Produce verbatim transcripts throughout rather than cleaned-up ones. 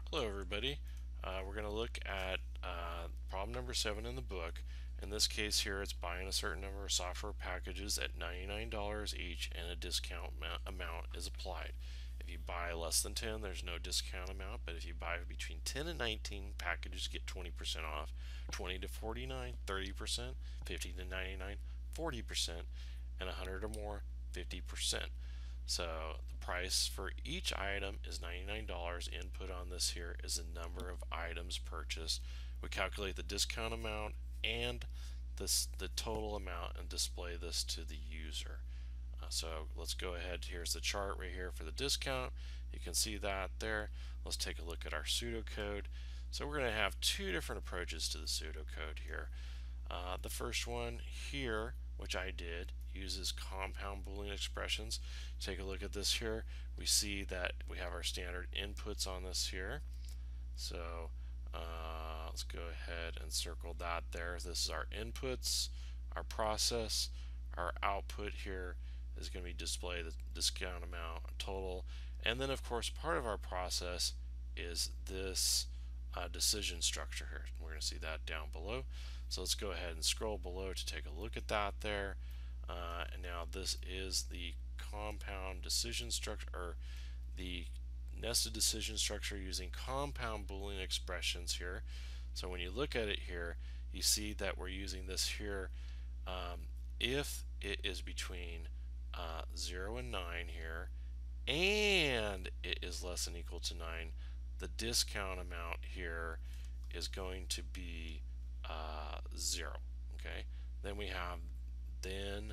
Hello everybody. Uh, we're going to look at uh, problem number seven in the book. In this case here, it's buying a certain number of software packages at ninety-nine dollars each and a discount amount is applied. If you buy less than ten, there's no discount amount, but if you buy between ten and nineteen packages, get twenty percent off, twenty to forty-nine, thirty percent, fifty to ninety-nine, forty percent, and one hundred or more, fifty percent. So the price for each item is ninety-nine dollars. Input on this here is the number of items purchased. We calculate the discount amount and this the total amount and display this to the user. Uh, so let's go ahead. Here's the chart right here for the discount. You can see that there. Let's take a look at our pseudocode. So we're going to have two different approaches to the pseudocode here. Uh, the first one here, which I did, uses compound Boolean expressions. Take a look at this here. We see that we have our standard inputs on this here. So uh, let's go ahead and circle that there. This is our inputs, our process. Our output here is going to be display the discount amount total. And then of course part of our process is this uh, decision structure here. We're going to see that down below. So let's go ahead and scroll below to take a look at that there. Uh, and now this is the compound decision structure, or the nested decision structure using compound Boolean expressions here. So when you look at it here, you see that we're using this here um, if it is between uh, zero and nine here, and it is less than or equal to nine, the discount amount here is going to be uh, zero. Okay. Then we have then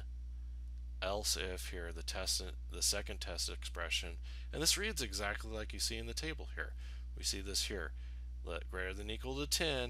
else if here, the test, the second test expression, and this reads exactly like you see in the table here. We see this here, let greater than or equal to ten,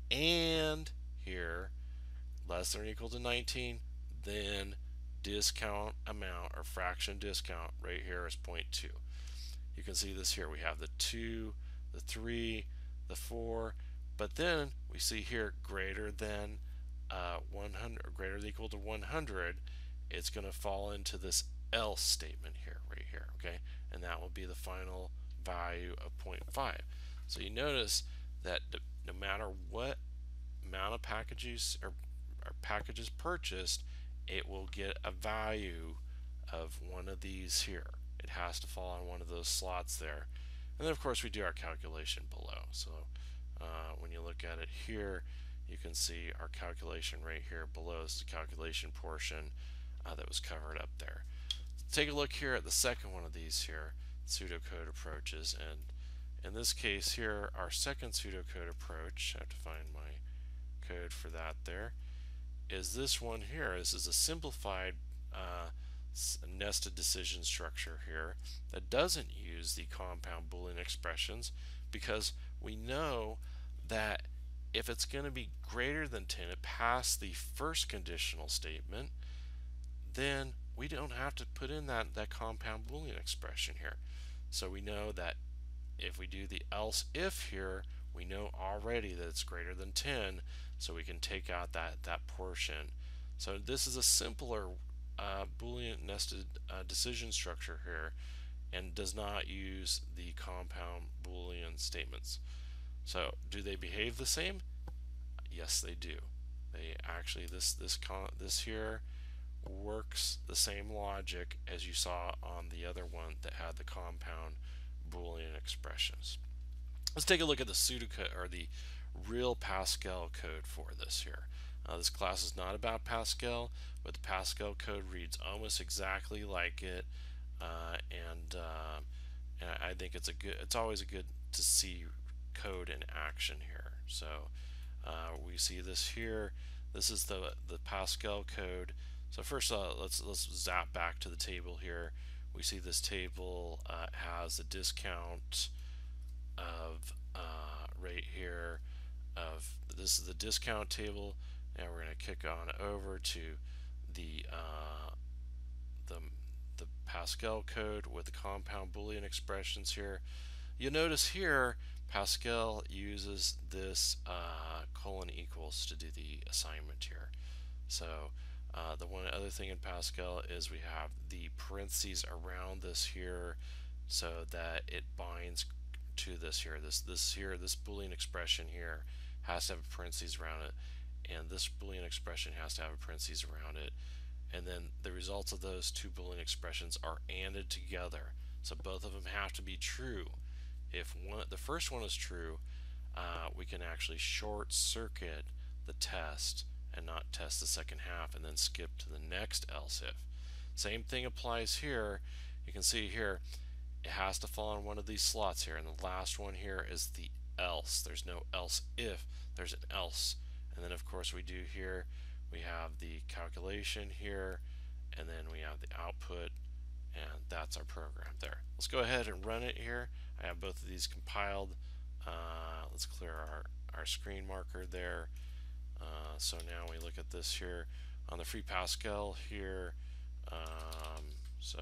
and here less than or equal to nineteen, then discount amount or fraction discount right here is zero point two. You can see this here. We have the two, the three, the four, but then we see here greater than uh, one hundred, or greater than or equal to one hundred. It's going to fall into this else statement here, right here, okay? And that will be the final value of zero point five. So you notice that no matter what amount of packages or, or packages purchased, it will get a value of one of these here. It has to fall on one of those slots there. And then of course we do our calculation below. So uh, when you look at it here, you can see our calculation right here below is the calculation portion uh, that was covered up there. Take a look here at the second one of these here, pseudocode approaches, and in this case here, our second pseudocode approach, I have to find my code for that there, is this one here. This is a simplified uh, nested decision structure here that doesn't use the compound Boolean expressions, because we know that if it's going to be greater than ten, it passed the first conditional statement, then we don't have to put in that, that compound Boolean expression here. So we know that if we do the else if here, we know already that it's greater than ten, so we can take out that, that portion. So this is a simpler uh, Boolean nested uh, decision structure here, and does not use the compound Boolean statements. So do they behave the same? Yes, they do. They actually, this this con this here works the same logic as you saw on the other one that had the compound Boolean expressions. Let's take a look at the pseudocode, or the real Pascal code for this here. Uh, this class is not about Pascal, but the Pascal code reads almost exactly like it, uh, and, uh, and I think it's a good. It's always a good to see code in action here. So uh, we see this here. This is the the Pascal code. So first, uh, let's let's zap back to the table here. We see this table uh, has a discount of uh, right here of this is the discount table. Now we're going to kick on over to the uh, the the Pascal code with the compound Boolean expressions here. You'll notice here Pascal uses this uh, colon equals to do the assignment here. So uh, the one other thing in Pascal is we have the parentheses around this here so that it binds to this here. This this here, this Boolean expression here has to have a parentheses around it, and this Boolean expression has to have a parentheses around it. And then the results of those two Boolean expressions are ANDed together. So both of them have to be true. If one, the first one is true, uh, we can actually short circuit the test and not test the second half and then skip to the next else if. Same thing applies here. You can see here it has to fall in one of these slots here, and the last one here is the else. There's no else if, there's an else. And then of course we do here, we have the calculation here, and then we have the output, and that's our program there. Let's go ahead and run it here. I have both of these compiled. Uh, let's clear our, our screen marker there. Uh, so now we look at this here on the free Pascal here. Um, so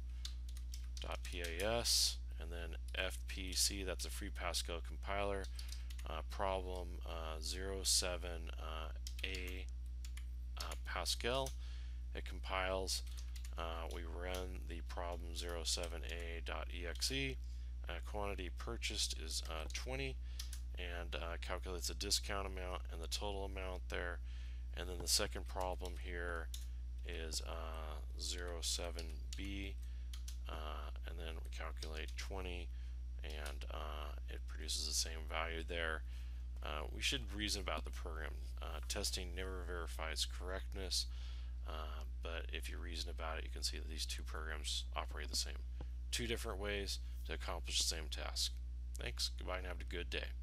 .pas and then F P C, that's a free Pascal compiler. Uh, problem uh, zero seven A uh, Pascal. It compiles. Uh, we run the problem zero seven A .exe. Uh, quantity purchased is uh, twenty, and uh, calculates a discount amount and the total amount there. And then the second problem here is uh, zero seven B, uh, and then we calculate twenty, and uh, it produces the same value there. Uh, we should reason about the program. Uh, testing never verifies correctness, uh, but if you reason about it, you can see that these two programs operate the same. Two different ways to accomplish the same task. Thanks, goodbye, and have a good day.